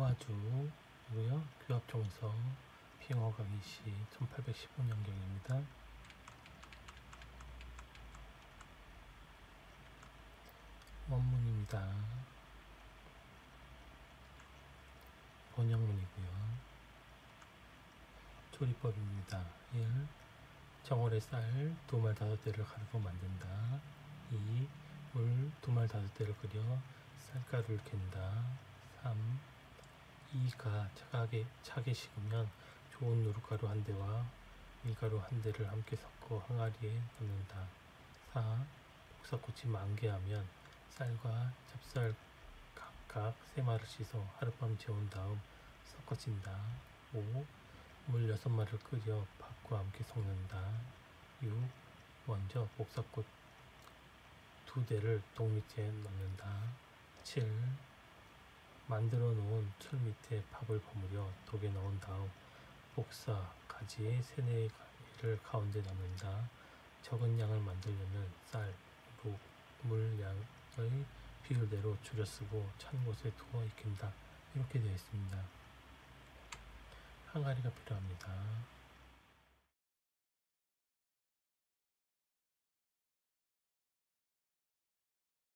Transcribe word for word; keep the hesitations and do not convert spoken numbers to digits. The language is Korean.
도와주고요. 교합종서 비행허가 이시 천팔백십오 년경입니다. 원문입니다. 번역문이고요. 조리법입니다. 일. 정월에 쌀 두 말 다섯 대를 가루로 만든다. 이. 물 두 말 다섯 대를 끓여 쌀가루를 캔다. 삼. 이가 차게, 차게 식으면 좋은 누룩가루 한 대와 밀가루 한 대를 함께 섞어 항아리에 넣는다. 사. 복사꽃이 만개하면 쌀과 찹쌀 각각 세 마를 씻어 하룻밤 재운 다음 섞어진다. 오. 물 여섯 마를 끓여 밥과 함께 섞는다. 육. 먼저 복사꽃 두 대를 독 밑에 넣는다. 칠. 만들어 놓은 술 밑에 밥을 버무려 독에 넣은 다음 복사 가지 세네 개를 가운데 넣는다. 적은 양을 만들려면 쌀, 룩, 물 양의 비율대로 줄여 쓰고 찬 곳에 두어 익힌다. 이렇게 되어 있습니다. 항아리가 필요합니다.